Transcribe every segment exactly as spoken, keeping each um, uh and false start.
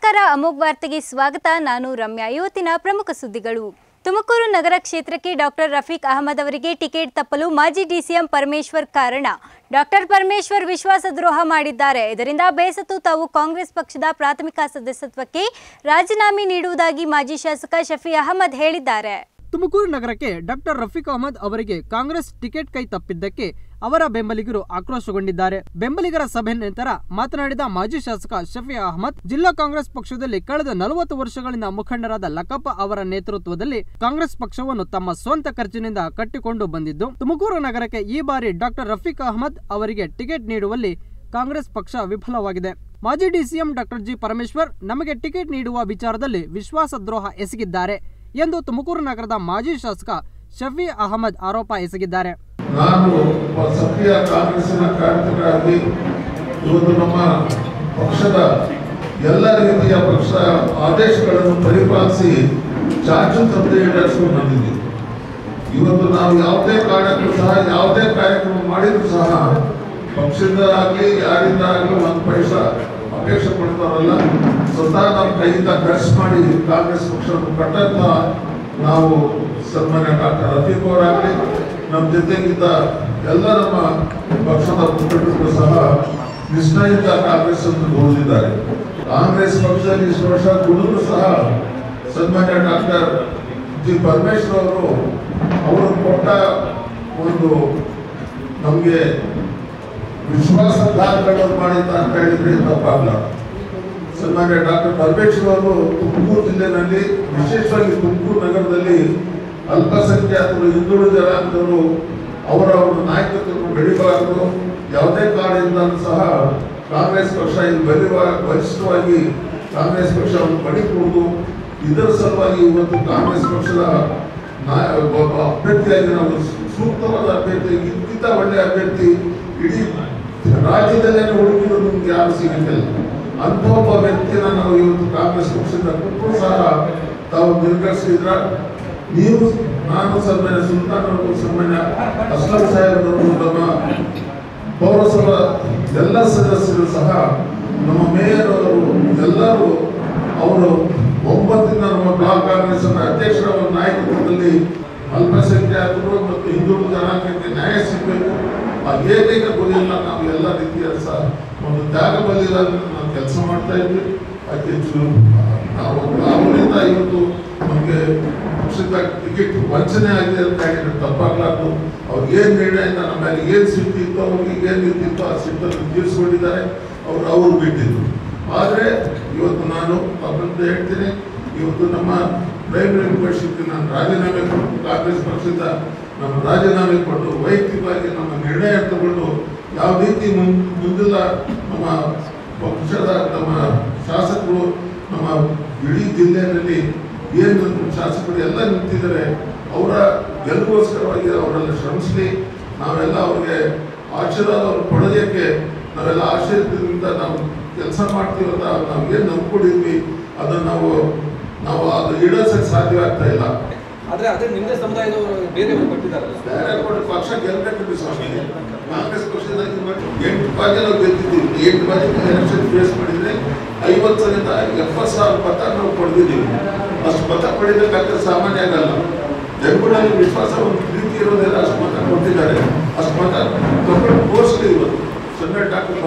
ನಮಸ್ಕಾರ ಅಮೋಘ್ ವಾರ್ತೆಗೆ ಸ್ವಾಗತ. ನಾನು ರಮ್ಯಾ. ಇವತ್ತಿನ ಪ್ರಮುಖ ಸುದ್ದಿಗಳು. ತುಮಕೂರು ನಗರ ಕ್ಷೇತ್ರಕ್ಕೆ ಡಾಕ್ಟರ್ ರಫೀಕ್ ಅಹಮದ್ ಅವರಿಗೆ ಟಿಕೆಟ್ ತಪ್ಪಲು ಮಾಜಿ ಡಿಸಿಎಂ ಪರಮೇಶ್ವರ್ ಕಾರಣ. ಡಾಕ್ಟರ್ ಪರಮೇಶ್ವರ್ ವಿಶ್ವಾಸದ್ರೋಹ ಮಾಡಿದ್ದಾರೆ. ಇದರಿಂದ ಬೇಸತ್ತು ತಾವು ಕಾಂಗ್ರೆಸ್ ಪಕ್ಷದ ಪ್ರಾಥಮಿಕ ಸದಸ್ಯತ್ವಕ್ಕೆ ರಾಜೀನಾಮೆ ನೀಡುವುದಾಗಿ ಮಾಜಿ ಶಾಸಕ ಶಫಿ ಅಹಮದ್ ಹೇಳಿದ್ದಾರೆ. ತುಮಕೂರು ನಗರಕ್ಕೆ ಡಾಕ್ಟರ್ ರಫೀಕ್ ಅಹಮದ್ ಅವರಿಗೆ ಕಾಂಗ್ರೆಸ್ ಟಿಕೆಟ್ ಕೈ ತಪ್ಪಿದ್ದಕ್ಕೆ ಅವರ ಬೆಂಬಲಿಗರು ಆಕ್ರೋಶಗೊಂಡಿದ್ದಾರೆ. ಬೆಂಬಲಿಗರ ಸಭೆ ನಂತರ ಮಾತನಾಡಿದ ಮಾಜಿ ಶಾಸಕ ಶಫಿ ಅಹಮದ್, ಜಿಲ್ಲಾ ಕಾಂಗ್ರೆಸ್ ಪಕ್ಷದಲ್ಲಿ ಕಳೆದ ನಲವತ್ತು ವರ್ಷಗಳಿಂದ ಮುಖಂಡರಾದ ಲಕ್ಕಪ್ಪ ಅವರ ನೇತೃತ್ವದಲ್ಲಿ ಕಾಂಗ್ರೆಸ್ ಪಕ್ಷವನ್ನು ತಮ್ಮ ಸ್ವಂತ ಖರ್ಚಿನಿಂದ ಕಟ್ಟಿಕೊಂಡು ಬಂದಿದ್ದು, ತುಮಕೂರು ನಗರಕ್ಕೆ ಈ ಬಾರಿ ಡಾಕ್ಟರ್ ರಫೀಕ್ ಅಹಮದ್ ಅವರಿಗೆ ಟಿಕೆಟ್ ನೀಡುವಲ್ಲಿ ಕಾಂಗ್ರೆಸ್ ಪಕ್ಷ ವಿಫಲವಾಗಿದೆ. ಮಾಜಿ ಡಿಸಿಎಂ ಡಾಕ್ಟರ್ ಜಿ ಪರಮೇಶ್ವರ್ ನಮಗೆ ಟಿಕೆಟ್ ನೀಡುವ ವಿಚಾರದಲ್ಲಿ ವಿಶ್ವಾಸದ್ರೋಹ ಎಸಗಿದ್ದಾರೆ ಎಂದು ತುಮಕೂರು ನಗರದ ಮಾಜಿ ಶಾಸಕ ಶಫಿ ಅಹಮದ್ ಆರೋಪ ಎಸಗಿದ್ದಾರೆ. ನಾನು ಸಕ್ರಿಯ ಕಾಂಗ್ರೆಸ್ಸಿನ ಕಾರ್ಯಕರ್ತರಾಗಿ ಇವತ್ತು ನಮ್ಮ ಪಕ್ಷದ ಎಲ್ಲ ರೀತಿಯ ಪಕ್ಷ ಆದೇಶಗಳನ್ನು ಪರಿಪಾಲಿಸಿ ಚಾಚು ತಪ್ಪದೆ ಈಡೇರಿಸಿಕೊಂಡು ಬಂದಿದ್ದೀವಿ. ಇವತ್ತು ನಾವು ಯಾವುದೇ ಕಾರಣಕ್ಕೂ ಸಹ ಯಾವುದೇ ಕಾರ್ಯಕ್ರಮ ಮಾಡಿದ್ರು ಸಹ ಪಕ್ಷದಿಂದಾಗಲಿ ಯಾರಿಂದ ಆಗಲಿ ಒಂದು ಪೈಸಾ ಅಪೇಕ್ಷೆ ಪಡ್ತಾರಲ್ಲ, ಸ್ವತಃ ನಮ್ಮ ಕೈಯಿಂದ ಖರ್ಚು ಮಾಡಿ ಕಾಂಗ್ರೆಸ್ ಪಕ್ಷವನ್ನು ಕಟ್ಟಂತ ನಾವು ಸನ್ಮಾನ್ಯ ಡಾಕ್ಟರ್ ರಫೀಕ್ ಅವರಾಗಲಿ ನಮ್ಮ ಜೊತೆಗಿದ್ದ ಎಲ್ಲ ನಮ್ಮ ಪಕ್ಷದ ಮುಖಂಡರು ಸಹ ನಿಷ್ಠೆಯಿಂದ ಕಾಂಗ್ರೆಸ್ ಅನ್ನು ದುಡಿದಿದ್ದಾರೆ. ಕಾಂಗ್ರೆಸ್ ಪಕ್ಷದಲ್ಲಿ ಇಷ್ಟು ವರ್ಷ ದುಡಿದ್ರು ಸಹ ಸನ್ಮಾನ್ಯ ಡಾಕ್ಟರ್ ಜಿ ಪರಮೇಶ್ವರ್ ಅವರು ಅವರು ಕೊಟ್ಟ ಒಂದು ನಮಗೆ ವಿಶ್ವಾಸಘಾತಗಳನ್ನು ಮಾಡಿದ್ದ ಅಂತ ಹೇಳಿದ್ರೆ ತಪ್ಪಾಗಲ್ಲ. ಸನ್ಮಾನ್ಯ ಡಾಕ್ಟರ್ ಪರಮೇಶ್ವರ್ ಅವರು ತುಮಕೂರು ಜಿಲ್ಲೆಯಲ್ಲಿ, ವಿಶೇಷವಾಗಿ ತುಮಕೂರು ನಗರದಲ್ಲಿ ಅಲ್ಪಸಂಖ್ಯಾತರು, ಹಿಂದುಳಿದ ಜನಾಂಗದವರು ಅವರ ಒಂದು ನಾಯಕತ್ವವನ್ನು ಬೆಳಿಬಾರದು, ಯಾವುದೇ ಕಾರಣದಿಂದ ಸಹ ಕಾಂಗ್ರೆಸ್ ಪಕ್ಷ ಇದು ಬಲಿವ ಬಲಿಷ್ಠವಾಗಿ ಕಾಂಗ್ರೆಸ್ ಪಕ್ಷವನ್ನು ಬಡಿಕೂಡುದು. ಇದರ ಸಲುವಾಗಿ ಇವತ್ತು ಕಾಂಗ್ರೆಸ್ ಪಕ್ಷದ ಅಭ್ಯರ್ಥಿಯಾಗಿ ನಾವು ಸೂಕ್ತವಾದ ಅಭ್ಯರ್ಥಿ, ಇಂಥ ಒಳ್ಳೆಯ ಅಭ್ಯರ್ಥಿ ಇಡೀ ರಾಜ್ಯದಲ್ಲೇ ಹುಡುಕಿದ್ರು ನಿಮ್ಗೆ ಯಾರು ಸಿಗಲಿಲ್ಲ. ಅಂಥ ಒಬ್ಬ ವ್ಯಕ್ತಿಯನ್ನು ನಾವು ಇವತ್ತು ಕಾಂಗ್ರೆಸ್ ಪಕ್ಷದಿಂದ ಕೊಟ್ಟರು ಸಹ ತಾವು ನಿರ್ಗಮಿಸಿದ್ರ. ನೀವು, ನಾನು, ಸನ್ಮಾನ್ಯ ಸುಲ್ತಾನ್ ಅವರು, ಸನ್ಮಾನ್ಯ ಅಸ್ಲಂ ಸಾಹೇಬರು, ನಮ್ಮ ಪೌರಸಭಾ ಎಲ್ಲ ಸದಸ್ಯರು ಸಹ, ನಮ್ಮ ಮೇಯರ್ ಅವರು ಎಲ್ಲರೂ ಅವರು ಒಂಬತ್ತಿನ ನಮ್ಮ ಬ್ಲಾಕ್ ಕಾಂಗ್ರೆಸ್ ಅಧ್ಯಕ್ಷರ ನಾಯಕತ್ವದಲ್ಲಿ ಅಲ್ಪಸಂಖ್ಯಾತರು ಮತ್ತು ಹಿಂದುಳಿದ ಜನಾಂಗಕ್ಕೆ ನ್ಯಾಯ ಸಿಗಬೇಕು. ಆ ಏಕೈಕ ಗುರಿಯನ್ನ ನಾವು ಎಲ್ಲ ರೀತಿಯ ಸಹ ಒಂದು ತ್ಯಾಗ ಬಲಿದಾನ ನಾವು ಕೆಲಸ ಮಾಡ್ತಾ ಇದ್ವಿ. ಅತಿ ಹೆಚ್ಚು ನಾವು ಅವರಿಂದ ಇವತ್ತು ನಮಗೆ ಪಕ್ಷದ ಟಿಕೆಟ್ ವಂಚನೆ ಆಗಿದೆ ಅಂತ ಹೇಳಿದ್ರೆ ತಪ್ಪಾಗಲಾರ್ದು. ಅವ್ರಿಗೆ ಏನು ನಿರ್ಣಯದಿಂದ ನಮ್ಮ ಮೇಲೆ ಏನು ಸಿಟ್ಟಿತ್ತು, ಅವ್ರಿಗೆ ಏನು ಇರ್ತಿತ್ತು ಆ ಸಿಟ್ಟನ್ನು ತೀರಿಸ್ಕೊಂಡಿದ್ದಾರೆ. ಅವರು ಅವರು ಬಿಟ್ಟಿದ್ರು. ಆದರೆ ಇವತ್ತು ನಾನು ತಪ್ಪಂತ ಹೇಳ್ತೀನಿ, ಇವತ್ತು ನಮ್ಮ ಪ್ರೈಮರಿ ಮೆಂಬರ್ಶಿಪ್ಗೆ ನಾನು ರಾಜೀನಾಮೆ ಕೊಟ್ಟು ಕಾಂಗ್ರೆಸ್ ಪಕ್ಷದಿಂದ ನಮ್ಮ ರಾಜೀನಾಮೆ ಕೊಟ್ಟು ವೈಯಕ್ತಿಕವಾಗಿ ನಮ್ಮ ನಿರ್ಣಯ ತಗೊಂಡು ಯಾವ ರೀತಿ ಮುನ್ ಮುಂದಿಲ್ಲ ನಮ್ಮ ಪಕ್ಷದ ನಮ್ಮ ಶಾಸಕರು ನಮ್ಮ ಇಡೀ ಜಿಲ್ಲೆಯಲ್ಲಿ ಏನು ಶಾಸಕರು ಎಲ್ಲ ನಿಂತಿದ್ದಾರೆ, ಅವರ ಗೆಲುವಿಗೋಸ್ಕರವಾಗಿ ಅವರೆಲ್ಲ ಶ್ರಮಿಸಲಿ. ನಾವೆಲ್ಲ ಅವ್ರಿಗೆ ಆಶೀರ್ವಾದ ಅವ್ರು ಕೊಡೋದಕ್ಕೆ ನಾವೆಲ್ಲ ಆಶೀರ್ವಾದದಿಂದ ನಾವು ಕೆಲಸ ಮಾಡ್ತೀವಲ್ಲ, ನಾವು ಏನು ನಂಬ್ಕೊಂಡಿದ್ವಿ ಅದನ್ನು ನಾವು ನಾವು ಅದು ಈಡೇರಿಸಕ್ಕೆ ಸಾಧ್ಯ ಆಗ್ತಾ ಇಲ್ಲ. ಆದ್ರೆ ಅದೇ ನಿಮ್ದೇ ಸಮುದಾಯದವರು ಬೇರೆಯವರು ಕೊಟ್ಟಿದ್ದಾರೆ. ಬೇರೆ ಕೊಟ್ಟು ಪಕ್ಷ ಗೆಲ್ಲಬೇಕು ಸ್ವಾಮಿ. ಕಾಂಗ್ರೆಸ್ ಪಕ್ಷದ ಎಂಟು ಬಾರಿ ನಾವು ಗೆದ್ದಿದ್ದೀವಿ. ಎಂಟು ಬಾರಿ ಎಲೆಕ್ಷನ್ ಫೇಸ್ ಮಾಡಿದ್ರೆ ಐವತ್ತು ಸಲದಿಂದ ಎಪ್ಪತ್ತು ಸಾವಿರ ಮತ ನಾವು ಪಡೆದಿದ್ದೀವಿ. ಅಷ್ಟು ಮತ ಪಡೆಯಬೇಕಾದ್ರೆ ಸಾಮಾನ್ಯ ಆಗಲ್ಲ. ಜನಗಳಲ್ಲಿ ವಿಶ್ವಾಸ ಒಂದು ಪ್ರೀತಿ ಇರೋದಿಲ್ಲ. ಅಷ್ಟು ಮತ ಕೊಟ್ಟಿದ್ದಾರೆ. ಅಷ್ಟು ಮತ ತಗೊಂಡು ತೋರಿಸಲಿ. ಇವತ್ತು ಸನ್ಮಾನ್ಯ ಡಾಕ್ಟರ್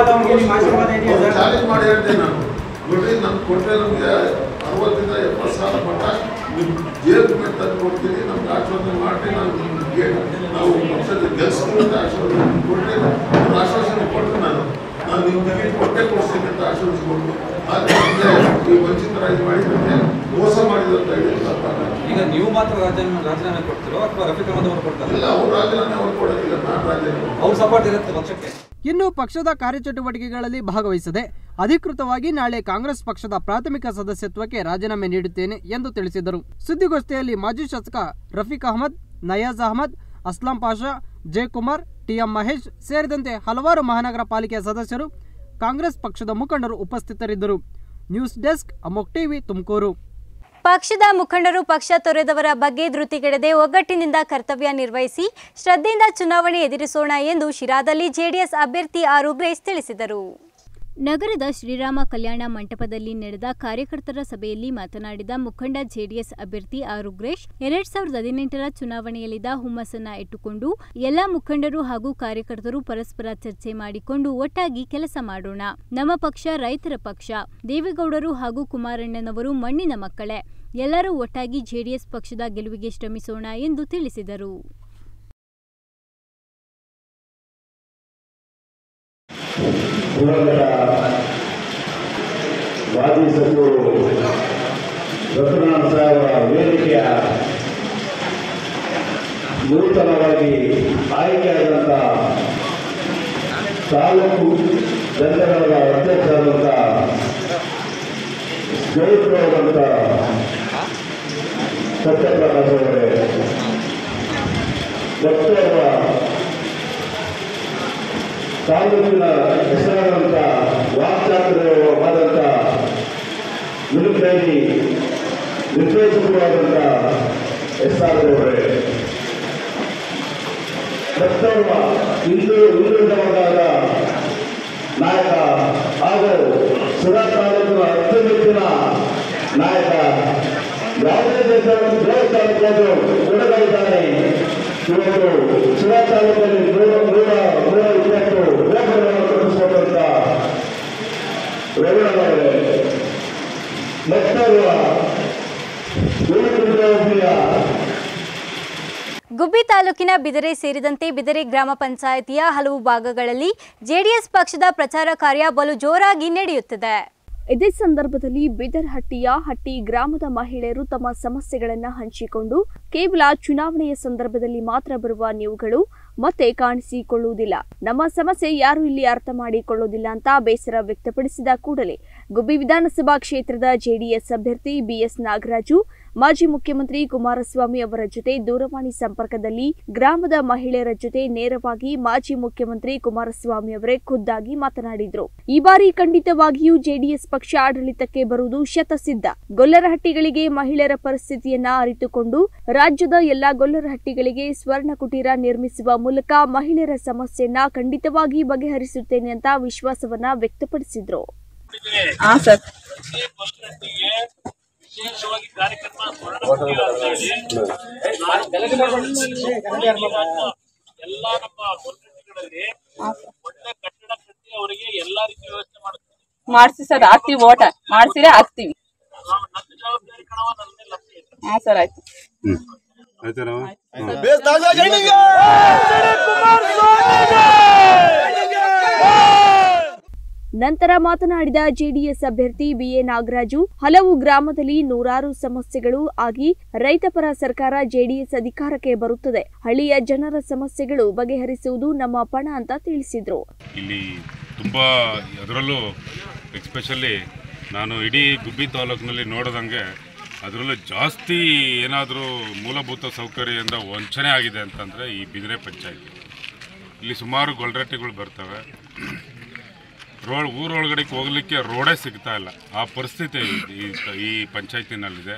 ಪರಮೇಶ್ವರ್ ಚಾಲೆಂಜ್ ಮಾಡಿ ಹೇಳ್ತೇನೆ ನಾನು, ನೋಡ್ರಿ ನಮ್ಗೆ ಕೊಟ್ಟರೆ ನಮಗೆ ಅರವತ್ತರಿಂದ ಎಪ್ಪತ್ತು ಸಾವಿರ ಮತ ನಿಮ್ಮ ಜೇಬು ತಂದು ಕೊಡ್ತೀನಿ, ನಮ್ಗೆ ಆಶ್ವಾಸನೆ ಮಾಡಿ ನಾವು ನಿಮಗೆ ನಾವು ಪಕ್ಷದ ಗೆಲ್ಸ್ತೀವಿ ಅಂತ ಆಶ್ವಾಸನೆ ಕೊಟ್ಟರೆ ಒಂದು ಆಶ್ವಾಸನೆ ಕೊಟ್ಟರೆ ನಾನು ನಾನು ನಿಮ್ಮ ಟಿಕೆಟ್ ಕೊಟ್ಟೆ ಕೊಡ್ತೀನಿ ಅಂತ ಆಶ್ವಾಸನೆ ಕೊಟ್ಟು ಆದರೆ ಈ ವಂಚಿತರಾಗಿ ಮಾಡಿದಂತೆ ಮೋಸ ಮಾಡಿದಂತ ಹೇಳಿ ತಪ್ಪಾಗ. ಈಗ ನೀವು ಮಾತ್ರ ರಾಜೀನಾಮೆ ರಾಜೀನಾಮೆ ಕೊಡ್ತೀರೋ ಅಥವಾ ರಫೀಕ್ ಅಹಮದ್ ಅವರು ಕೊಡ್ತಾರೆ? ಇಲ್ಲ, ಅವ್ರು ರಾಜೀನಾಮೆ ಅವ್ರು ಕೊಡೋದಿಲ್ಲ, ನಾನು ರಾಜೀನಾಮೆ. ಅವ್ರ ಸಪೋರ್ಟ್ ಇರುತ್ತೆ ಪಕ್ಷಕ್ಕೆ. ಇನ್ನು ಪಕ್ಷದ ಕಾರ್ಯಚಟುವಟಿಕೆಗಳಲ್ಲಿ ಭಾಗವಹಿಸದೆ ಅಧಿಕೃತವಾಗಿ ನಾಳೆ ಕಾಂಗ್ರೆಸ್ ಪಕ್ಷದ ಪ್ರಾಥಮಿಕ ಸದಸ್ಯತ್ವಕ್ಕೆ ರಾಜೀನಾಮೆ ನೀಡುತ್ತೇನೆ ಎಂದು ತಿಳಿಸಿದರು. ಸುದ್ದಿಗೋಷ್ಠಿಯಲ್ಲಿ ಮಾಜಿ ಶಾಸಕ ರಫೀಕ್ ಅಹಮದ್, ನಯಾಜ್ ಅಹಮದ್, ಅಸ್ಲಾಂ ಪಾಷಾ, ಜಯಕುಮಾರ್, ಟಿಎಂ ಮಹೇಶ್ ಸೇರಿದಂತೆ ಹಲವಾರು ಮಹಾನಗರ ಪಾಲಿಕೆಯ ಸದಸ್ಯರು, ಕಾಂಗ್ರೆಸ್ ಪಕ್ಷದ ಮುಖಂಡರು ಉಪಸ್ಥಿತರಿದ್ದರು. News desk, Amogh TV, Tumakuru. ಪಕ್ಷದ ಮುಖಂಡರು ಪಕ್ಷ ತೊರೆದವರ ಬಗ್ಗೆ ಧೃತಿಗೆಡದೆ ಒಗ್ಗಟ್ಟಿನಿಂದ ಕರ್ತವ್ಯ ನಿರ್ವಹಿಸಿ ಶ್ರದ್ಧೆಯಿಂದ ಚುನಾವಣೆ ಎದುರಿಸೋಣ ಎಂದು ಶಿರಾದಲ್ಲಿ ಜೆಡಿಎಸ್ ಅಭ್ಯರ್ಥಿ ಆರ್ ಉಗ್ರೇಶ್ ತಿಳಿಸಿದರು. ನಗರದ ಶ್ರೀರಾಮ ಕಲ್ಯಾಣ ಮಂಟಪದಲ್ಲಿ ನಡೆದ ಕಾರ್ಯಕರ್ತರ ಸಭೆಯಲ್ಲಿ ಮಾತನಾಡಿದ ಮುಖಂಡ ಜೆಡಿಎಸ್ ಅಭ್ಯರ್ಥಿ ಆರ್ ಉಗ್ರೇಶ್, ಎರಡ್ ಸಾವಿರದ ಹದಿನೆಂಟರ ಚುನಾವಣೆಯಲ್ಲಿದ್ದ ಹುಮ್ಮಸ್ಸನ್ನ ಇಟ್ಟುಕೊಂಡು ಎಲ್ಲಾ ಮುಖಂಡರು ಹಾಗೂ ಕಾರ್ಯಕರ್ತರು ಪರಸ್ಪರ ಚರ್ಚೆ ಮಾಡಿಕೊಂಡು ಒಟ್ಟಾಗಿ ಕೆಲಸ ಮಾಡೋಣ. ನಮ್ಮ ಪಕ್ಷ ರೈತರ ಪಕ್ಷ. ದೇವೇಗೌಡರು ಹಾಗೂ ಕುಮಾರಣ್ಣನವರು ಮಣ್ಣಿನ ಮಕ್ಕಳೇ. ಎಲ್ಲರೂ ಒಟ್ಟಾಗಿ ಜೆಡಿಎಸ್ ಪಕ್ಷದ ಗೆಲುವಿಗೆ ಶ್ರಮಿಸೋಣ ಎಂದು ತಿಳಿಸಿದರು. ಪುರಂದರ ಮಾಜಿ ಸಚಿವರು ರಘುನಾಥ್ ಸಾಹೇಬರ ವೇದಿಕೆಯ ನೂತನವಾಗಿ ಆಯ್ಕೆಯಾದಂಥ ತಾಲೂಕು ಜನಗಳ ಅಧ್ಯಕ್ಷರಾದಂಥ ಜಯಪ್ರವಾದಂಥ ಸತ್ಯಪ್ರಕಾಶ್ ಅವರೇ ಮತ್ತೋರ್ವ ತಾಲೂಕಿನ ಹೆಸರಾದಂಥ ವಾಕ್ಚಾತುರ್ಯವಾದಂಥ ಮಿಲಿಟರಿ ನಿರ್ದೇಶಕರಾದಂಥ ಎಸ್ ಆರ್ ಅವರೇ ಮತ್ತೋರ್ವ ಹಿಂದೂ ಹಿಂದುಳಿದ ವರ್ಗದ ನಾಯಕ ಹಾಗೂ ಸುರಾ ತಾಲೂಕಿನ ಅತ್ಯುನ್ನತಿನ ನಾಯಕ ಯಾವುದೇ ದೇವಸ್ಥಾನಕ್ಕೆ ಕೊಡಗಳಿದ್ದಾನೆ. ಇವತ್ತು ಸುರಾ ತಾಲೂಕಲ್ಲಿ ನೂರ ನೂರ ನೂರ ಇಪ್ಪತ್ತು ಗೋಪುರಗಳನ್ನು ಕಟ್ಟಿಸಿಕೊಂಡಂತ ರಘುನಾಥ್ ಮತ್ತೋರ್ವ ಗುಬ್ಬಿ ತಾಲೂಕಿನ ಬಿದರೆ ಸೇರಿದಂತೆ ಬಿದರೆ ಗ್ರಾಮ ಪಂಚಾಯಿತಿಯ ಹಲವು ಭಾಗಗಳಲ್ಲಿ ಜೆಡಿಎಸ್ ಪಕ್ಷದ ಪ್ರಚಾರ ಕಾರ್ಯ ಬಲು ಜೋರಾಗಿ ನಡೆಯುತ್ತಿದೆ. ಇದೇ ಸಂದರ್ಭದಲ್ಲಿ ಬಿದರ್ಹಟ್ಟಿಯ ಹಟ್ಟಿ ಗ್ರಾಮದ ಮಹಿಳೆಯರು ತಮ್ಮ ಸಮಸ್ಯೆಗಳನ್ನು ಹಂಚಿಕೊಂಡು ಕೇವಲ ಚುನಾವಣೆಯ ಸಂದರ್ಭದಲ್ಲಿ ಮಾತ್ರ ಬರುವ ನೀವುಗಳು ಮತ್ತೆ ಕಾಣಿಸಿಕೊಳ್ಳುವುದಿಲ್ಲ, ನಮ್ಮ ಸಮಸ್ಯೆ ಯಾರು ಇಲ್ಲಿ ಅರ್ಥ ಮಾಡಿಕೊಳ್ಳುವುದಿಲ್ಲ ಅಂತ ಬೇಸರ ವ್ಯಕ್ತಪಡಿಸಿದ ಕೂಡಲೇ ಗುಬ್ಬಿ ವಿಧಾನಸಭಾ ಕ್ಷೇತ್ರದ ಜೆಡಿಎಸ್ ಅಭ್ಯರ್ಥಿ ಬಿಎಸ್ ನಾಗರಾಜು ಮಾಜಿ ಮುಖ್ಯಮಂತ್ರಿ ಕುಮಾರಸ್ವಾಮಿ ಅವರ ಜೊತೆ ದೂರವಾಣಿ ಸಂಪರ್ಕದಲ್ಲಿ ಗ್ರಾಮದ ಮಹಿಳೆಯರ ಜೊತೆ ನೇರವಾಗಿ ಮಾಜಿ ಮುಖ್ಯಮಂತ್ರಿ ಕುಮಾರಸ್ವಾಮಿ ಅವರೇ ಖುದ್ದಾಗಿ ಮಾತನಾಡಿದ್ರು. ಈ ಬಾರಿ ಖಂಡಿತವಾಗಿಯೂ ಜೆಡಿಎಸ್ ಪಕ್ಷ ಆಡಳಿತಕ್ಕೆ ಬರುವುದು ಶತಸಿದ್ಧ. ಗೊಲ್ಲರಹಟ್ಟಿಗಳಿಗೆ ಮಹಿಳೆಯರ ಪರಿಸ್ಥಿತಿಯನ್ನ ಅರಿತುಕೊಂಡು ರಾಜ್ಯದ ಎಲ್ಲಾ ಗೊಲ್ಲರಹಟ್ಟಿಗಳಿಗೆ ಸ್ವರ್ಣ ಕುಟೀರ ನಿರ್ಮಿಸುವ ಮೂಲಕ ಮಹಿಳೆಯರ ಸಮಸ್ಯೆಯನ್ನ ಖಂಡಿತವಾಗಿ ಬಗೆಹರಿಸುತ್ತೇನೆ ಅಂತ ವಿಶ್ವಾಸವನ್ನ ವ್ಯಕ್ತಪಡಿಸಿದ್ರು. ವಿಶೇಷವಾಗಿ ಕಾರ್ಯಕ್ರಮ ಎಲ್ಲ ನಮ್ಮ ಗೊಲ್ಲರಹಟ್ಟಿಗಳಲ್ಲಿ ಒಳ್ಳೆ ಕಟ್ಟಡ ಕಟ್ಟಿ ಅವರಿಗೆ ಎಲ್ಲಾ ರೀತಿ ವ್ಯವಸ್ಥೆ ಮಾಡುತ್ತೀವಿ ಮಾಡಿಸಿ ಸರ್. ಹಾಕ್ತಿವಿ, ಓಟ ಮಾಡಿಸಿರೇ ಹಾಕ್ತಿವಿ. ನನ್ನ ಜವಾಬ್ದಾರಿ ಕಣವ ನನ್ನ ಮೇಲೆ ಲಭ್ಯ ಇದೆ. ಹಾ ಸರ್, ಆಯ್ತು. ನಂತರ ಮಾತನಾಡಿದ ಜೆಡಿಎಸ್ ಅಭ್ಯರ್ಥಿ ಬಿಎ ನಾಗರಾಜು, ಹಲವು ಗ್ರಾಮದಲ್ಲಿ ನೂರಾರು ಸಮಸ್ಯೆಗಳು ಆಗಿ ರೈತಪರ ಸರ್ಕಾರ ಜೆಡಿಎಸ್ ಅಧಿಕಾರಕ್ಕೆ ಬರುತ್ತದೆ. ಹಳ್ಳಿಯ ಜನರ ಸಮಸ್ಯೆಗಳು ಬಗೆಹರಿಸುವುದು ನಮ್ಮ ಪಣ ಅಂತ ತಿಳಿಸಿದ್ರು. ಇಲ್ಲಿ ತುಂಬ ಅದರಲ್ಲೂ ಎಸ್ಪೆಷಲಿ ನಾನು ಇಡೀ ಗುಬ್ಬಿ ತಾಲೂಕಿನಲ್ಲಿ ನೋಡಿದಂಗೆ ಅದರಲ್ಲೂ ಜಾಸ್ತಿ ಏನಾದರೂ ಮೂಲಭೂತ ಸೌಕರ್ಯದಿಂದ ವಂಚನೆ ಆಗಿದೆ ಅಂತಂದರೆ ಈ ಬಿದರೆ ಪಂಚಾಯತಿ. ಇಲ್ಲಿ ಸುಮಾರು ಗೊಲ್ಲರಹಟ್ಟಿಗಳು ಬರ್ತವೆ. ರೋಡ್ ಊರೊಳಗಡೆ ಹೋಗ್ಲಿಕ್ಕೆ ರೋಡೇ ಸಿಗ್ತಾ ಇಲ್ಲ. ಆ ಪರಿಸ್ಥಿತಿ ಈ ಈ ಪಂಚಾಯತಿನಲ್ಲಿದೆ.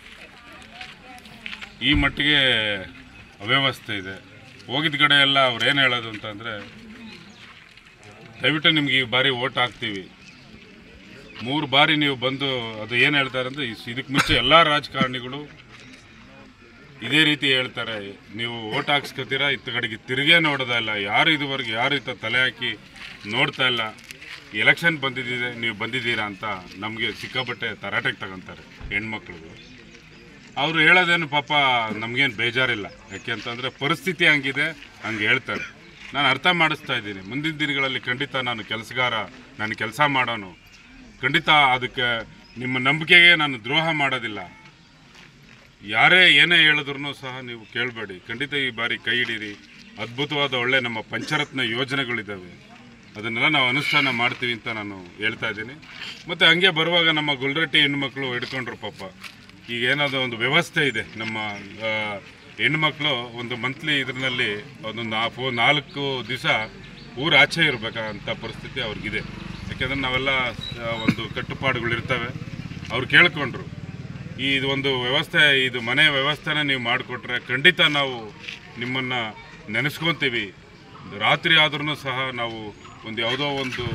ಈ ಮಟ್ಟಿಗೆ ಅವ್ಯವಸ್ಥೆ ಇದೆ. ಹೋಗಿದ್ದ ಕಡೆ ಎಲ್ಲ ಅವ್ರು ಏನು ಹೇಳೋದು ಅಂತಂದರೆ, ದಯವಿಟ್ಟು ನಿಮ್ಗೆ ಈ ಬಾರಿ ಓಟ್ ಹಾಕ್ತೀವಿ, ಮೂರು ಬಾರಿ ನೀವು ಬಂದು ಅದು ಏನು ಹೇಳ್ತಾರೆ ಅಂದರೆ, ಇದಕ್ಕೆ ಮುಂಚೆ ಎಲ್ಲ ರಾಜಕಾರಣಿಗಳು ಇದೇ ರೀತಿ ಹೇಳ್ತಾರೆ, ನೀವು ಓಟ್ ಹಾಕ್ಸ್ಕೊತೀರಾ, ಇತ್ತ ಕಡೆಗೆ ತಿರುಗೇ ನೋಡೋದೇ ಇಲ್ಲ, ಯಾರು ಇದುವರೆಗೆ ಯಾರು ಇತ್ತ ತಲೆ ಹಾಕಿ ನೋಡ್ತಾ ಇಲ್ಲ. ಎಲೆಕ್ಷನ್ ಬಂದಿದ್ದಿದೆ, ನೀವು ಬಂದಿದ್ದೀರಾ ಅಂತ ನಮಗೆ ಸಿಕ್ಕಾಪಟ್ಟೆ ತರಾಟೆಗೆ ತಗೊತಾರೆ ಹೆಣ್ಮಕ್ಳಿಗೆ. ಅವರು ಹೇಳೋದೇನು ಪಾಪ ನಮಗೇನು ಬೇಜಾರಿಲ್ಲ, ಯಾಕೆ ಅಂತಂದರೆ ಪರಿಸ್ಥಿತಿ ಹಂಗಿದೆ, ಹಂಗೆ ಹೇಳ್ತಾರೆ. ನಾನು ಅರ್ಥ ಮಾಡಿಸ್ತಾ ಇದ್ದೀನಿ. ಮುಂದಿನ ದಿನಗಳಲ್ಲಿ ಖಂಡಿತ ನಾನು ಕೆಲಸಗಾರ, ನಾನು ಕೆಲಸ ಮಾಡೋನು, ಖಂಡಿತ ಅದಕ್ಕೆ ನಿಮ್ಮ ನಂಬಿಕೆಗೆ ನಾನು ದ್ರೋಹ ಮಾಡೋದಿಲ್ಲ. ಯಾರೇ ಏನೇ ಹೇಳಿದ್ರು ಸಹ ನೀವು ಕೇಳಬೇಡಿ. ಖಂಡಿತ ಈ ಬಾರಿ ಕೈ ಹಿಡೀರಿ. ಅದ್ಭುತವಾದ ಒಳ್ಳೆ ನಮ್ಮ ಪಂಚರತ್ನ ಯೋಜನೆಗಳಿದ್ದಾವೆ, ಅದನ್ನೆಲ್ಲ ನಾವು ಅನುಷ್ಠಾನ ಮಾಡ್ತೀವಿ ಅಂತ ನಾನು ಹೇಳ್ತಾ ಇದ್ದೀನಿ. ಮತ್ತು ಹಂಗೆ ಬರುವಾಗ ನಮ್ಮ ಗೊಲ್ಲರಹಟ್ಟಿ ಹೆಣ್ಮಕ್ಳು ಹಿಡ್ಕೊಂಡ್ರು ಪಾಪ. ಈಗ ಏನಾದರೂ ಒಂದು ವ್ಯವಸ್ಥೆ ಇದೆ, ನಮ್ಮ ಹೆಣ್ಮಕ್ಳು ಒಂದು ಮಂತ್ಲಿ ಇದರಲ್ಲಿ ಒಂದು ನಾ ನಾಲ್ಕು ದಿವಸ ಊರು ಆಚೆ ಇರಬೇಕಂತ ಪರಿಸ್ಥಿತಿ ಅವ್ರಿಗಿದೆ. ಯಾಕೆಂದರೆ ನಾವೆಲ್ಲ ಒಂದು ಕಟ್ಟುಪಾಡುಗಳಿರ್ತವೆ. ಅವ್ರು ಕೇಳ್ಕೊಂಡ್ರು, ಈ ಇದು ಒಂದು ವ್ಯವಸ್ಥೆ, ಇದು ಮನೆ ವ್ಯವಸ್ಥೆನ ನೀವು ಮಾಡಿಕೊಟ್ರೆ ಖಂಡಿತ ನಾವು ನಿಮ್ಮನ್ನು ನೆನೆಸ್ಕೊತೀವಿ. ರಾತ್ರಿ ಆದ್ರೂ ಸಹ ನಾವು ಒಂದು ಯಾವುದೋ ಒಂದು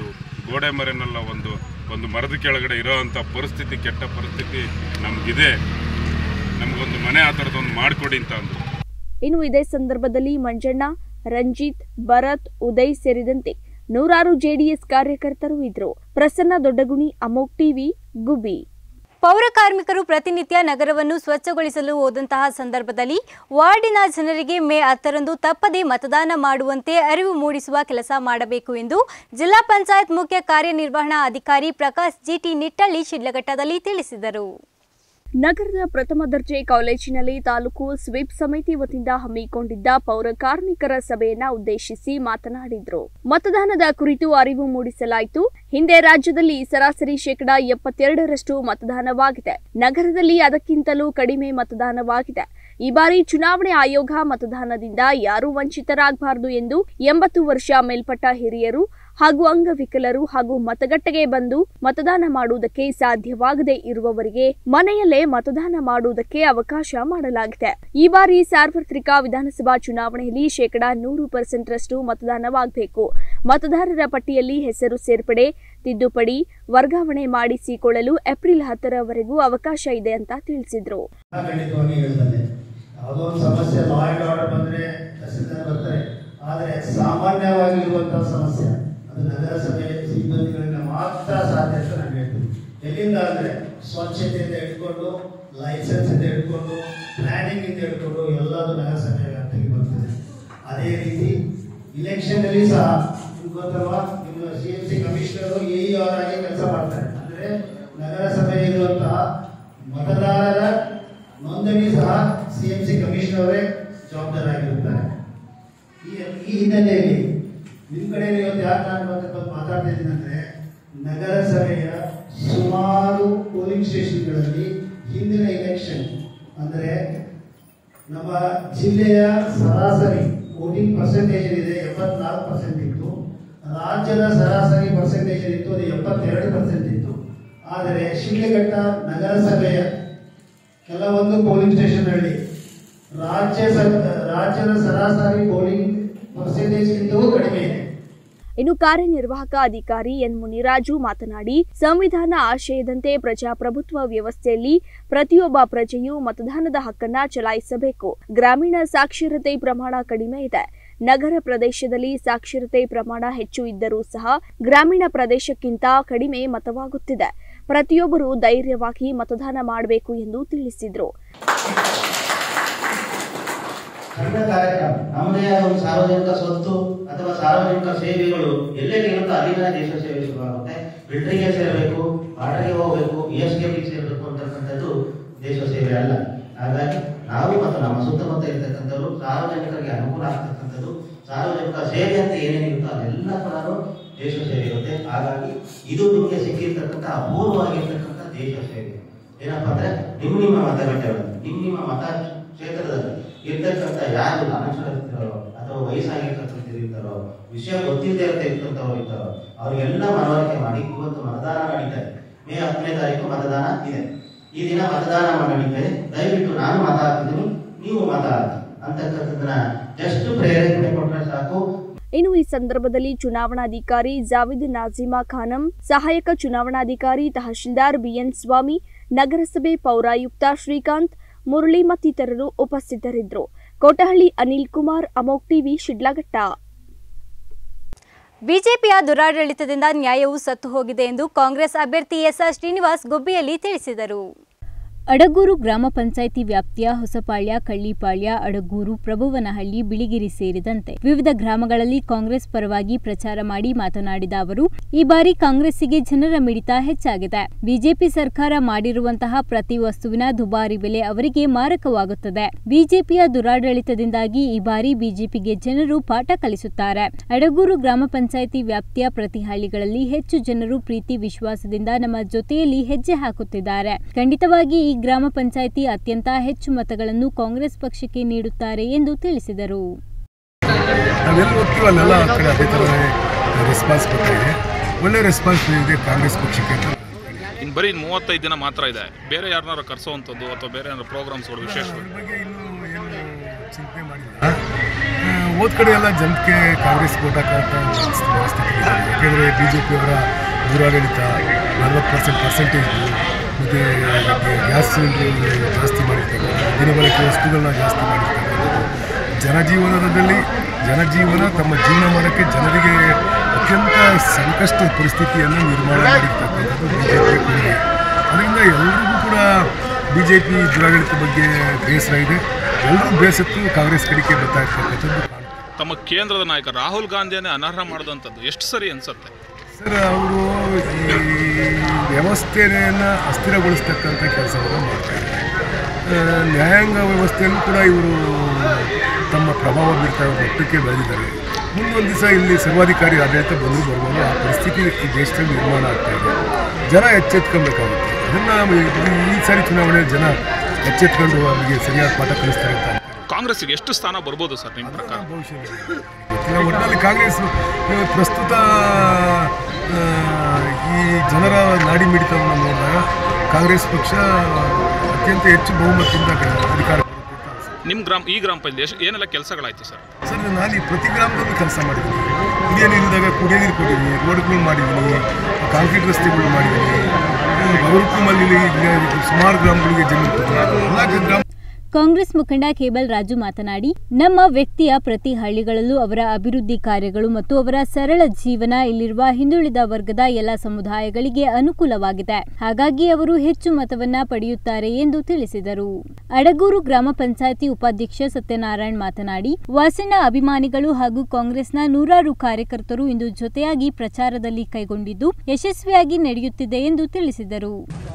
ಗೋಡೆ ಮರೆನೆಲ್ಲ ಒಂದು ಒಂದು ಮರದ ಕೆಳಗಡೆ ಇರೋ ಅಂಥ ಪರಿಸ್ಥಿತಿ, ಕೆಟ್ಟ ಪರಿಸ್ಥಿತಿ ನಮಗಿದೆ. ನಮಗೊಂದು ಮನೆ ಆ ಥರದೊಂದು ಮಾಡಿಕೊಡಿ ಅಂತ ಅಂದರು. ಇನ್ನು ಇದೇ ಸಂದರ್ಭದಲ್ಲಿ ಮಂಜಣ್ಣ, ರಂಜಿತ್, ಭರತ್, ಉದಯ್ ಸೇರಿದಂತೆ ನೂರಾರು ಜೆಡಿಎಸ್ ಕಾರ್ಯಕರ್ತರು ಇದ್ರು. ಪ್ರಸನ್ನ ದೊಡ್ಡಗುಣಿ, ಅಮೋಕ್ ಟಿವಿ, ಗುಬ್ಬಿ. ಪೌರ ಕಾರ್ಮಿಕರು ಪ್ರತಿನಿತ್ಯ ನಗರವನ್ನು ಸ್ವಚ್ಛಗೊಳಿಸಲು ಹೋದಂತಹ ಸಂದರ್ಭದಲ್ಲಿ ವಾರ್ಡಿನ ಜನರಿಗೆ ಮೇ ಹತ್ತರಂದು ತಪ್ಪದೇ ಮತದಾನ ಮಾಡುವಂತೆ ಅರಿವು ಮೂಡಿಸುವ ಕೆಲಸ ಮಾಡಬೇಕು ಎಂದು ಜಿಲ್ಲಾ ಪಂಚಾಯತ್ ಮುಖ್ಯ ಕಾರ್ಯನಿರ್ವಹಣಾ ಅಧಿಕಾರಿ ಪ್ರಕಾಶ್ ಜಿಟಿ ನಿಟ್ಟಳ್ಳಿ ಶಿಡ್ಲಘಟ್ಟದಲ್ಲಿ ತಿಳಿಸಿದರು. ನಗರದ ಪ್ರಥಮ ದರ್ಜೆ ಕಾಲೇಜಿನಲ್ಲಿ ತಾಲೂಕು ಸ್ವೀಪ್ ಸಮಿತಿ ವತಿಯಿಂದ ಹಮ್ಮಿಕೊಂಡಿದ್ದ ಪೌರ ಕಾರ್ಮಿಕರ ಸಭೆಯನ್ನ ಉದ್ದೇಶಿಸಿ ಮಾತನಾಡಿದರು. ಮತದಾನದ ಕುರಿತು ಅರಿವು ಮೂಡಿಸಲಾಯಿತು. ಹಿಂದೆ ರಾಜ್ಯದಲ್ಲಿ ಸರಾಸರಿ ಶೇಕಡಾ ಎಪ್ಪತ್ತೆರಡರಷ್ಟು ಮತದಾನವಾಗಿದೆ. ನಗರದಲ್ಲಿ ಅದಕ್ಕಿಂತಲೂ ಕಡಿಮೆ ಮತದಾನವಾಗಿದೆ. ಈ ಬಾರಿ ಚುನಾವಣೆ ಆಯೋಗ ಮತದಾನದಿಂದ ಯಾರೂ ವಂಚಿತರಾಗಬಾರದು ಎಂದು ಎಂಬತ್ತು ವರ್ಷ ಮೇಲ್ಪಟ್ಟ ಹಿರಿಯರು ಹಾಗೂ ಅಂಗವಿಕಲರು ಹಾಗೂ ಮತಗಟ್ಟೆಗೆ ಬಂದು ಮತದಾನ ಮಾಡುವುದಕ್ಕೆ ಸಾಧ್ಯವಾಗದೇ ಇರುವವರಿಗೆ ಮನೆಯಲ್ಲೇ ಮತದಾನ ಮಾಡುವುದಕ್ಕೆ ಅವಕಾಶ ಮಾಡಲಾಗಿದೆ. ಈ ಬಾರಿ ಸಾರ್ವತ್ರಿಕ ವಿಧಾನಸಭಾ ಚುನಾವಣೆಯಲ್ಲಿ ಶೇಕಡಾ ನೂರು ಪರ್ಸೆಂಟ್ ರಷ್ಟು ಮತದಾನವಾಗಬೇಕು. ಮತದಾರರ ಪಟ್ಟಿಯಲ್ಲಿ ಹೆಸರು ಸೇರ್ಪಡೆ, ತಿದ್ದುಪಡಿ, ವರ್ಗಾವಣೆ ಮಾಡಿಸಿಕೊಳ್ಳಲು ಏಪ್ರಿಲ್ ಹತ್ತರವರೆಗೂ ಅವಕಾಶ ಇದೆ ಅಂತ ತಿಳಿಸಿದ್ರು. ಯಾವುದೋ ಒಂದು ಸಮಸ್ಯೆ ಲಾ ಅಂಡ್ ಆರ್ಡರ್ ಬಂದರೆ ತಹಸೀಲ್ದಾರ್ ಬರ್ತಾರೆ, ಆದರೆ ಸಾಮಾನ್ಯವಾಗಿರುವಂತಹ ಸಮಸ್ಯೆ ಅದು ನಗರಸಭೆ ಸಿಬ್ಬಂದಿಗಳಿಂದ ಮಾತ್ರ ಸಾಧ್ಯ ಅಂತ ನಾನು ಹೇಳ್ತೀನಿ. ಎಲ್ಲಿಂದ ಅಂದರೆ ಸ್ವಚ್ಛತೆಯಿಂದ ಹಿಡ್ಕೊಂಡು, ಲೈಸೆನ್ಸ್ ಇಂದ ಹಿಡ್ಕೊಂಡು, ಪ್ಲಾನಿಂಗ್ ಇಂದ ಹಿಡ್ಕೊಂಡು ಎಲ್ಲದೂ ನಗರಸಭೆ ವ್ಯಾಪ್ತಿಗೆ ಬರ್ತದೆ. ಅದೇ ರೀತಿ ಇಲೆಕ್ಷನ್ ಅಲ್ಲಿ ಸಹ ಗೊತ್ತಲ್ವಾ, ನಿಮ್ಮ C M C commissioner A E R ಆಗಿ ಕೆಲಸ ಮಾಡ್ತಾರೆ. ಅಂದರೆ ನಗರಸಭೆಯಲ್ಲಿರುವಂತಹ ಮತದಾರರ ನೋಂದಣಿ ಸಹ ಸಿ ಎಂ ಸಿ ಕಮಿಷನರೇ ಜವಾಬ್ದಾರಾಗಿರುತ್ತಾರೆ. ಈ ಈ ಹಿನ್ನೆಲೆಯಲ್ಲಿ ನಿಮ್ಮ ಕಡೆ ಇವತ್ತು ಯಾಕೆ ನಾನು ಮಾತಾಡ್ತಾ ಇದ್ದೀನಿ ಅಂದರೆ, ನಗರಸಭೆಯ ಸುಮಾರು ಪೋಲಿಂಗ್ ಸ್ಟೇಷನ್ಗಳಲ್ಲಿ ಹಿಂದಿನ ಇಲೆಕ್ಷನ್ ಅಂದರೆ ನಮ್ಮ ಜಿಲ್ಲೆಯ ಸರಾಸರಿ ವೋಟಿಂಗ್ ಪರ್ಸೆಂಟೇಜ್ ಏನಿದೆ ಎಪ್ಪತ್ನಾಲ್ಕು ಪರ್ಸೆಂಟ್ ಇತ್ತು. ರಾಜ್ಯದ ಸರಾಸರಿ ಪರ್ಸೆಂಟೇಜ್ ಏನಿತ್ತು ಅದು ಎಪ್ಪತ್ತೆರಡು ಪರ್ಸೆಂಟ್ ಇತ್ತು. ಆದರೆ ಶಿಡ್ಲಘಟ್ಟ ನಗರಸಭೆಯ ಕೆಲವೊಂದು ಪೋಲಿಂಗ್ ಸ್ಟೇಷನ್ಗಳಲ್ಲಿ ರಾಜ್ಯ ರಾಜ್ಯದ ಸರಾಸರಿ ಪೋಲಿಂಗ್ ಪರ್ಸೆಂಟೇಜ್ಗಿಂತಲೂ ಕಡಿಮೆ ಇದೆ. ಇನ್ನು ಕಾರ್ಯನಿರ್ವಾಹಕ ಅಧಿಕಾರಿ ಎನ್ ಮುನಿರಾಜು ಮಾತನಾಡಿ, ಸಂವಿಧಾನ ಆಶಯದಂತೆ ಪ್ರಜಾಪ್ರಭುತ್ವ ವ್ಯವಸ್ಥೆಯಲ್ಲಿ ಪ್ರತಿಯೊಬ್ಬ ಪ್ರಜೆಯೂ ಮತದಾನದ ಹಕ್ಕನ್ನ ಚಲಾಯಿಸಬೇಕು. ಗ್ರಾಮೀಣ ಸಾಕ್ಷರತೆ ಪ್ರಮಾಣ ಕಡಿಮೆ ಇದೆ. ನಗರ ಪ್ರದೇಶದಲ್ಲಿ ಸಾಕ್ಷರತೆ ಪ್ರಮಾಣ ಹೆಚ್ಚು ಇದ್ದರೂ ಸಹ ಗ್ರಾಮೀಣ ಪ್ರದೇಶಕ್ಕಿಂತ ಕಡಿಮೆ ಮತವಾಗುತ್ತಿದೆ. ಪ್ರತಿಯೊಬ್ಬರು ಧೈರ್ಯವಾಗಿ ಮತದಾನ ಮಾಡಬೇಕು ಎಂದು ತಿಳಿಸಿದರು. ಸಣ್ಣ ಕಾರ್ಯಕ್ರಮ ನಮ್ಮದೇ ಆದ ಒಂದು ಸಾರ್ವಜನಿಕ ಸ್ವತ್ತು ಅಥವಾ ಸಾರ್ವಜನಿಕ ಸೇವೆಗಳು ಎಲ್ಲೆಲ್ಲಿರುತ್ತೋ ಅಲ್ಲಿಂದ ದೇಶ ಸೇವೆ ಶುರುವಾಗುತ್ತೆ. ಫಿಲ್ಟರಿಗೆ ಸೇರಬೇಕು, ವಾಟರ್ಗೆ ಹೋಗಬೇಕು, ಎಸ್ಗೆಗೆ ಸೇರಬೇಕು ಅಂತಕ್ಕಂಥದ್ದು ದೇಶ ಸೇವೆ ಅಲ್ಲ. ಹಾಗಾಗಿ ನಾವು ಮತ್ತು ನಮ್ಮ ಸುತ್ತಮುತ್ತ ಇರತಕ್ಕಂಥವ್ರು ಸಾರ್ವಜನಿಕರಿಗೆ ಅನುಕೂಲ ಆಗ್ತಕ್ಕಂಥದ್ದು ಸಾರ್ವಜನಿಕ ಸೇವೆ ಅಂತ ಏನೇನಿರುತ್ತೋ ಅದೆಲ್ಲ ಕೂಡ ದೇಶ ಸೇವೆ ಇರುತ್ತೆ. ಹಾಗಾಗಿ ಇದು ನಿಮಗೆ ಸಿಕ್ಕಿರ್ತಕ್ಕಂಥ ಅಪೂರ್ವವಾಗಿರ್ತಕ್ಕಂಥ ದೇಶ ಸೇವೆ. ಏನಪ್ಪಾ ಅಂದ್ರೆ ನಿಮ್ಮ ನಿಮ್ಮ ಮತಗಟ್ಟೆಗಳಲ್ಲಿ ನಿಮ್ಮ ನಿಮ್ಮ ಮತ ಕ್ಷೇತ್ರದಲ್ಲಿ ಇರ್ತಕ್ಕಂಥ ಯಾರು ಅನಕ್ಷರಸ್ಥರೋ ಅಥವಾ ವಯಸ್ಸಾಗಿರ್ತಕ್ಕಂಥವ್ರು ಇರ್ತಾರೋ, ವಿಷಯ ಗೊತ್ತಿಲ್ಲದೆ ಇರ್ತಕ್ಕಂಥವ್ರು ಇರ್ತಾರೋ ಅವ್ರಿಗೆಲ್ಲ ಮನವರಿಕೆ ಮಾಡಿ ಇವತ್ತು ಮತದಾನ ನಡೀತಾ ಇದೆ. ಮೇ ಹತ್ತನೇ ತಾರೀಕು ಮತದಾನ ಇದೆ. ಈ ದಿನ ಮತದಾನ ನಡೀತಾ ಇದೆ. ದಯವಿಟ್ಟು ನಾನು ಮತ ಹಾಕಿದ್ದೀನಿ, ನೀವು ಮತ ಹಾಕಿ ಅಂತಕ್ಕಂಥದ್ದನ್ನ ಜಸ್ಟ್ ಪ್ರೇರೇಪಣೆ ಕೊಟ್ಟರೆ ಸಾಕು. ಇನ್ನು ಈ ಸಂದರ್ಭದಲ್ಲಿ ಚುನಾವಣಾಧಿಕಾರಿ ಜಾವಿದ್ ನಾಜಿಮಾ ಖಾನಂ, ಸಹಾಯಕ ಚುನಾವಣಾಧಿಕಾರಿ ತಹಶೀಲ್ದಾರ್ ಬಿಎನ್ ಸ್ವಾಮಿ, ನಗರಸಭೆ ಪೌರಾಯುಕ್ತ ಶ್ರೀಕಾಂತ್, ಮುರಳಿ ಮತ್ತಿತರರು ಉಪಸ್ಥಿತರಿದ್ದರು. ಕೋಟಹಳ್ಳಿ ಅನಿಲ್ ಕುಮಾರ್, ಅಮೋಕ್ ಟಿವಿ, ಶಿಡ್ಲಘಟ್ಟ. ಬಿಜೆಪಿಯ ದುರಾಡಳಿತದಿಂದ ನ್ಯಾಯವು ಸತ್ತು ಹೋಗಿದೆ ಎಂದು ಕಾಂಗ್ರೆಸ್ ಅಭ್ಯರ್ಥಿ ಎಸ್ ಆರ್ ಶ್ರೀನಿವಾಸ್ ಗುಬ್ಬಿಯಲ್ಲಿ ತಿಳಿಸಿದರು. ಅಡಗೂರು ಗ್ರಾಮ ಪಂಚಾಯಿತಿ ವ್ಯಾಪ್ತಿಯ ಹೊಸಪಾಳ್ಯ, ಕಳ್ಳಿಪಾಳ್ಯ, ಅಡಗೂರು, ಪ್ರಭುವನಹಳ್ಳಿ, ಬಿಳಿಗಿರಿ ಸೇರಿದಂತೆ ವಿವಿಧ ಗ್ರಾಮಗಳಲ್ಲಿ ಕಾಂಗ್ರೆಸ್ ಪರವಾಗಿ ಪ್ರಚಾರ ಮಾಡಿ ಮಾತನಾಡಿದ ಅವರು, ಈ ಬಾರಿ ಕಾಂಗ್ರೆಸ್ಸಿಗೆ ಜನರ ಮಿಡಿತ ಹೆಚ್ಚಾಗಿದೆ. ಬಿಜೆಪಿ ಸರ್ಕಾರ ಮಾಡಿರುವಂತಹ ಪ್ರತಿ ವಸ್ತುವಿನ ದುಬಾರಿ ಬೆಲೆ ಅವರಿಗೆ ಮಾರಕವಾಗುತ್ತದೆ. ಬಿಜೆಪಿಯ ದುರಾಡಳಿತದಿಂದಾಗಿ ಈ ಬಾರಿ ಬಿಜೆಪಿಗೆ ಜನರು ಪಾಠ ಕಲಿಸುತ್ತಾರೆ. ಅಡಗೂರು ಗ್ರಾಮ ಪಂಚಾಯಿತಿ ವ್ಯಾಪ್ತಿಯ ಪ್ರತಿ ಹಳ್ಳಿಗಳಲ್ಲಿ ಹೆಚ್ಚು ಜನರು ಪ್ರೀತಿ ವಿಶ್ವಾಸದಿಂದ ನಮ್ಮ ಜೊತೆಯಲ್ಲಿ ಹೆಜ್ಜೆ ಹಾಕುತ್ತಿದ್ದಾರೆ. ಖಂಡಿತವಾಗಿ ಈ ಗ್ರಾಮ ಪಂಚಾಯಿತಿ ಅತ್ಯಂತ ಹೆಚ್ಚು ಮತಗಳನ್ನು ಕಾಂಗ್ರೆಸ್ ಪಕ್ಷಕ್ಕೆ ನೀಡುತ್ತಾರೆ ಎಂದು ತಿಳಿಸಿದರು. ಒಳ್ಳೆ ರೆಸ್ಪಾನ್ಸ್ ಇದೆ ಕಾಂಗ್ರೆಸ್ ಪಕ್ಷಕ್ಕೆ. ಇನ್ನು ಬರೀ ಮೂವತ್ತೈದು ದಿನ ಮಾತ್ರ ಇದೆ. ಬೇರೆ ಯಾರನ್ನಾರು ಕರೆಸುವಂಥದ್ದು ಅಥವಾ ಬೇರೆ ಏನಾದ್ರು ಪ್ರೋಗ್ರಾಮ್ಸ್ಗಳು ವಿಶೇಷ ಚಿಂತೆ ಮಾಡಿಲ್ಲ. ಹೋದ ಕಡೆ ಎಲ್ಲ ಜನಕ್ಕೆ ಕಾಂಗ್ರೆಸ್ ಓಟ್ ಹಾಕೋ ಸ್ಥಿತಿ ಇದೆ. ಯಾಕೆಂದರೆ ಬಿ ಜೆ ಪಿಯವರ ದೂರಾಡಳಿತ ನಲ್ವತ್ತು ಪರ್ಸೆಂಟ್ ಪರ್ಸೆಂಟೇಜ್ ಮತ್ತು ಗ್ಯಾಸ್ ಸಿಲಿಂಡ್ರು ಜಾಸ್ತಿ ಮಾಡಿರ್ತಕ್ಕಂಥದ್ದು, ದಿನಬಳಕೆ ವಸ್ತುಗಳನ್ನ ಜಾಸ್ತಿ ಮಾಡಿರ್ತಕ್ಕಂಥದ್ದು, ಜನಜೀವನದಲ್ಲಿ ಜನಜೀವನ ತಮ್ಮ ಜೀವನ ಮಾಡೋಕ್ಕೆ ಜನರಿಗೆ ಅತ್ಯಂತ ಸಂಕಷ್ಟದ ಪರಿಸ್ಥಿತಿಯನ್ನು ನಿರ್ಮಾಣ ಮಾಡಿರ್ತಕ್ಕಂಥದ್ದು ಬಿ ಜೆ ಪಿ ಕೊಡುಗೆ. ಅದರಿಂದ ಎಲ್ಲರಿಗೂ ಕೂಡ ಬಿ ಜೆ ಪಿ ದುರಾಡಳಿತ ಬಗ್ಗೆ ಬೇಸರ ಇದೆ. ಎಲ್ಲರೂ ಬೇಸತ್ತು ಕಾಂಗ್ರೆಸ್ ಕಡೆಗೆ ಬರ್ತಾ ಇರ್ತಕ್ಕಂಥದ್ದು. ತಮ್ಮ ಕೇಂದ್ರದ ನಾಯಕ ರಾಹುಲ್ ಗಾಂಧಿಯನ್ನೇ ಅನರ್ಹ ಮಾಡಿದಂಥದ್ದು ಎಷ್ಟು ಸರಿ ಅನಿಸುತ್ತೆ ಸರ್? ಅವರು ಈ ವ್ಯವಸ್ಥೆಯನ್ನು ಅಸ್ಥಿರಗೊಳಿಸ್ತಕ್ಕಂಥ ಕೆಲಸವನ್ನು ಮಾಡ್ತಾರೆ. ನ್ಯಾಯಾಂಗ ವ್ಯವಸ್ಥೆಯಲ್ಲೂ ಕೂಡ ಇವರು ತಮ್ಮ ಪ್ರಭಾವ ಬೀರ್ತಾ ಮಟ್ಟಕ್ಕೆ ಬೆಳೆದಿದ್ದಾರೆ. ಮುಂದೊಂದು ದಿವಸ ಇಲ್ಲಿ ಸರ್ವಾಧಿಕಾರಿ ಆಡಳಿತ ಬಂದು ಬರ್ಬೋದು. ಆ ಪರಿಸ್ಥಿತಿ ಈ ದೇಶದಲ್ಲಿ ನಿರ್ಮಾಣ ಆಗ್ತಾ ಇದೆ. ಜನ ಎಚ್ಚೆತ್ಕೊಬೇಕಾಗುತ್ತೆ. ಅದನ್ನು ಈ ಸಾರಿ ಚುನಾವಣೆ ಜನ ಎಚ್ಚೆತ್ಕೊಂಡು ಅವರಿಗೆ ಸರಿಯಾದ ಪಾಠ ಕಲಿಸ್ತಾರೆ ಅಂತ. ಕಾಂಗ್ರೆಸ್ಗೆ ಎಷ್ಟು ಸ್ಥಾನ ಬರ್ಬೋದು ಸರ್ ನಿಮ್ಮ ಪ್ರಕಾರ? ಭವಿಷ್ಯದಲ್ಲಿ ಒಟ್ಟಿನಲ್ಲಿ ಕಾಂಗ್ರೆಸ್ ಪ್ರಸ್ತುತ ಈ ಜನರ ನಾಡಿ ಮಿಡಿತವನ್ನು ನೋಡಿದಾಗ ಕಾಂಗ್ರೆಸ್ ಪಕ್ಷ ಅತ್ಯಂತ ಹೆಚ್ಚು ಬಹುಮತದಿಂದ ಅಧಿಕಾರ. ನಿಮ್ಮ ಗ್ರಾಮ ಈ ಗ್ರಾಮ ಪಂಚಾಯತ್ ಎಷ್ಟು ಏನೆಲ್ಲ ಕೆಲಸಗಳಾಯ್ತು ಸರ್? ಸರ್ ನಾನು ಈ ಪ್ರತಿ ಗ್ರಾಮದಲ್ಲೂ ಕೆಲಸ ಮಾಡಿದ್ದೀನಿ. ಕುಡಿಯೋ ನೀರಿದಾಗ ಕುಡಿಯೋ ನೀರು ಕೊಟ್ಟಿದ್ದೀನಿ, ರೋಡ್ಗಳು ಮಾಡಿದ್ದೀನಿ, ಕಾಂಕ್ರೀಟ್ ರಸ್ತೆಗಳು ಮಾಡಿದ್ದೀನಿ. ಬಗರುಕುಮಲ್ಲಿ ಸುಮಾರು ಗ್ರಾಮಗಳಿಗೆ ಜಮೀನು ಕೊಟ್ಟಿದ್ದೀನಿ. ಎಲ್ಲ ಗ್ರಾಮ ಕಾಂಗ್ರೆಸ್ ಮುಖಂಡ ಕೇಬಲ್ ರಾಜು ಮಾತನಾಡಿ, ನಮ್ಮ ವ್ಯಕ್ತಿಯ ಪ್ರತಿ ಹಳ್ಳಿಗಳಲ್ಲೂ ಅವರ ಅಭಿವೃದ್ಧಿ ಕಾರ್ಯಗಳು ಮತ್ತು ಅವರ ಸರಳ ಜೀವನ ಇಲ್ಲಿರುವ ಹಿಂದುಳಿದ ವರ್ಗದ ಎಲ್ಲ ಸಮುದಾಯಗಳಿಗೆ ಅನುಕೂಲವಾಗಿದೆ. ಹಾಗಾಗಿ ಅವರು ಹೆಚ್ಚು ಮತವನ್ನ ಪಡೆಯುತ್ತಾರೆ ಎಂದು ತಿಳಿಸಿದರು. ಅಡಗೂರು ಗ್ರಾಮ ಪಂಚಾಯಿತಿ ಉಪಾಧ್ಯಕ್ಷ ಸತ್ಯನಾರಾಯಣ್ ಮಾತನಾಡಿ, ವಾಸಣ್ಣ ಅಭಿಮಾನಿಗಳು ಹಾಗೂ ಕಾಂಗ್ರೆಸ್ನ ನೂರಾರು ಕಾರ್ಯಕರ್ತರು ಇಂದು ಜೊತೆಯಾಗಿ ಪ್ರಚಾರದಲ್ಲಿ ಕೈಗೊಂಡಿದ್ದು ಯಶಸ್ವಿಯಾಗಿ ನಡೆಯುತ್ತಿದೆ ಎಂದು ತಿಳಿಸಿದರು.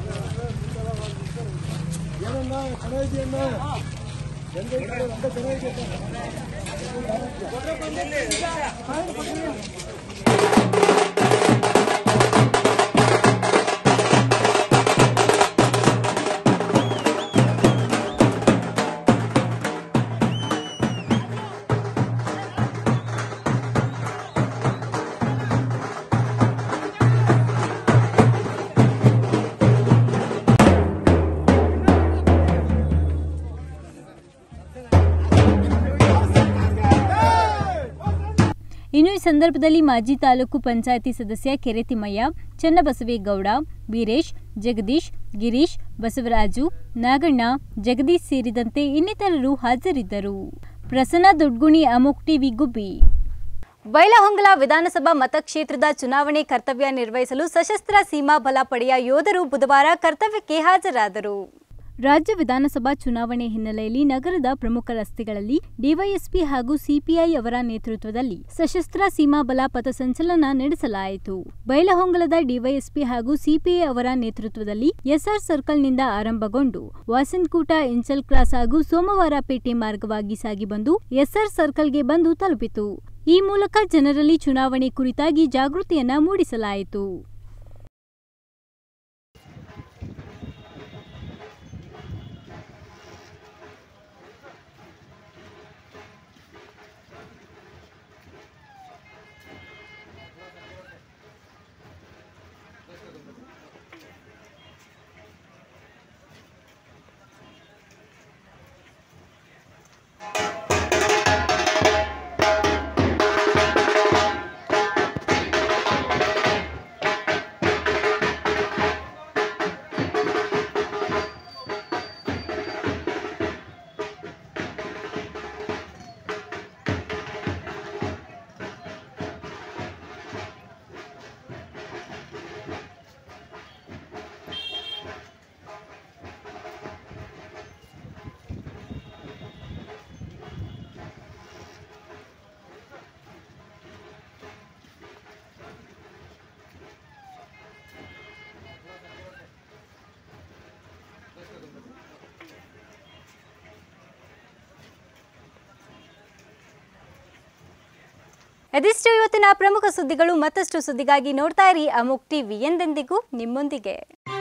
ಇನ್ನು ಈ ಸಂದರ್ಭದಲ್ಲಿ ಮಾಜಿ ತಾಲೂಕು ಪಂಚಾಯಿತಿ ಸದಸ್ಯ ಕೆರೆತಿಮ್ಮಯ್ಯ, ಚನ್ನಬಸವೇಗೌಡ, ವೀರೇಶ್, ಜಗದೀಶ್, ಗಿರೀಶ್, ಬಸವರಾಜು, ನಾಗಣ್ಣ, ಜಗದೀಶ್ ಸೇರಿದಂತೆ ಇನ್ನಿತರರು ಹಾಜರಿದ್ದರು. ಪ್ರಸನ್ನ ದೊಡ್ಗುಣಿ, ಅಮೋಕ್ ಟಿವಿ, ಗುಬ್ಬಿ. ಬೈಲಹೊಂಗಲ ವಿಧಾನಸಭಾ ಮತಕ್ಷೇತ್ರದ ಚುನಾವಣೆ ಕರ್ತವ್ಯ ನಿರ್ವಹಿಸಲು ಸಶಸ್ತ್ರ ಸೀಮಾ ಬಲ ಪಡೆಯ ಯೋಧರು ಬುಧವಾರ ಕರ್ತವ್ಯಕ್ಕೆ ಹಾಜರಾದರು. ರಾಜ್ಯ ವಿಧಾನಸಭಾ ಚುನಾವಣೆ ಹಿನ್ನೆಲೆಯಲ್ಲಿ ನಗರದ ಪ್ರಮುಖ ರಸ್ತೆಗಳಲ್ಲಿ ಡಿವೈಎಸ್ಪಿ ಹಾಗೂ ಸಿಪಿಐ ಅವರ ನೇತೃತ್ವದಲ್ಲಿ ಸಶಸ್ತ್ರ ಸೀಮಾ ಬಲ ಪಥಸಂಚಲನ ನಡೆಸಲಾಯಿತು. ಬೈಲಹೊಂಗಲದ ಡಿವೈಎಸ್ಪಿ ಹಾಗೂ ಸಿಪಿಐ ಅವರ ನೇತೃತ್ವದಲ್ಲಿ ಎಸ್ಆರ್ ಸರ್ಕಲ್ನಿಂದ ಆರಂಭಗೊಂಡು ವಾಸನ್ಕೂಟ, ಇಂಚಲ್ ಕ್ರಾಸ್ ಹಾಗೂ ಸೋಮವಾರಪೇಟೆ ಮಾರ್ಗವಾಗಿ ಸಾಗಿ ಬಂದು ಎಸ್ಆರ್ ಸರ್ಕಲ್ಗೆ ಬಂದು ತಲುಪಿತು. ಈ ಮೂಲಕ ಜನರಲ್ಲಿ ಚುನಾವಣೆ ಕುರಿತಾಗಿ ಜಾಗೃತಿಯನ್ನ ಮೂಡಿಸಲಾಯಿತು. ಇದಿಷ್ಟು ಇವತ್ತಿನ ಪ್ರಮುಖ ಸುದ್ದಿಗಳು. ಮತ್ತಷ್ಟು ಸುದ್ದಿಗಾಗಿ ನೋಡ್ತಾ ಇರಿ ಅಮೋಕ್ ಟಿವಿ, ಎಂದೆಂದಿಗೂ ನಿಮ್ಮೊಂದಿಗೆ.